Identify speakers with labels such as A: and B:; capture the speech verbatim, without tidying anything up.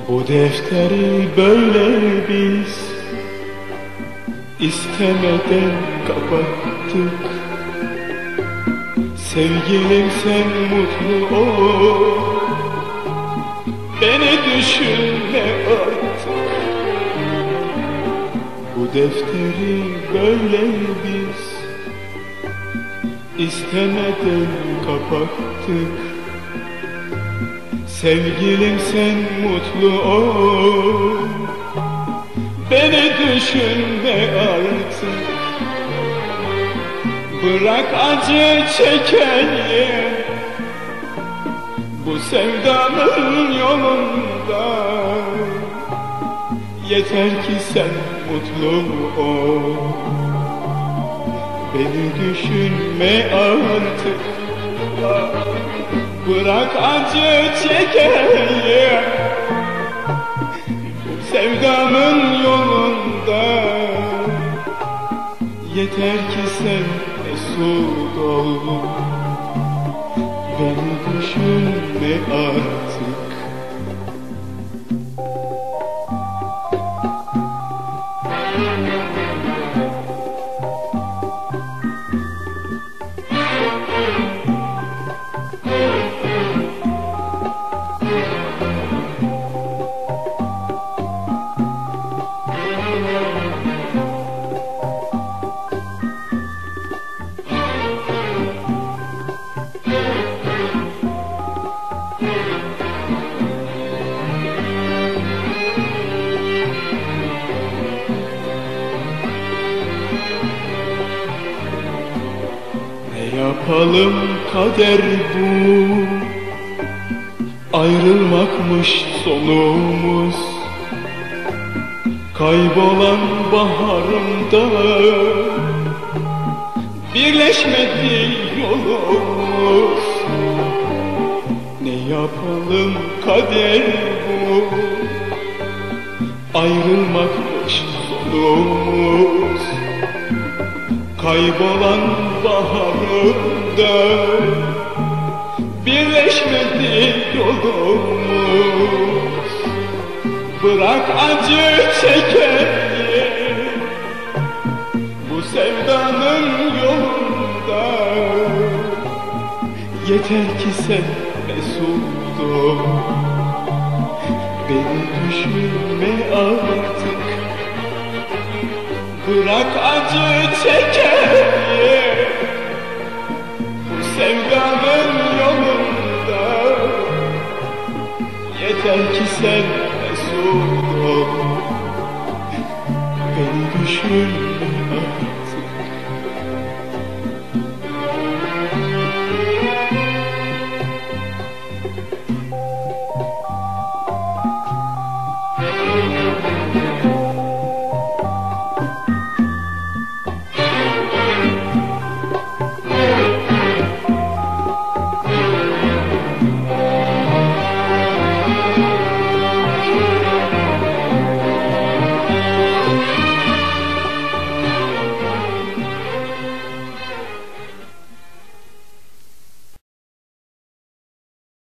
A: O defteri böyle biz istemeden kapattık. Sevgilim sen mutlu ol, beni düşünme artık. Bu defteri böyle biz istemeden kapattık. Sevgilim sen mutlu ol, beni düşünme artık. Bırak acı çekeni bu sevdanın yolunda. Yeter ki sen mutlu ol, beni düşünme artık. Bırak acı çekeni bu sevdanın yolunda. Yeter ki sen mesut ol, beni düşünme artık. Ne yapalım kader bu, ayrılmakmış sonumuz. Kaybolan baharımda birleşmedi yolumuz. Ne yapalım kader bu, ayrılmakmış sonumuz. Kaybolan baharımda birleşmedi yolumuz. Bırak acı çekeni bu sevdanın yolunda. Yeter ki sen mesut ol, beni düşünme artık. Bırak acı çekeni bu sevdanın yolunda. Yeter ki sen mesut ol, beni düşünme.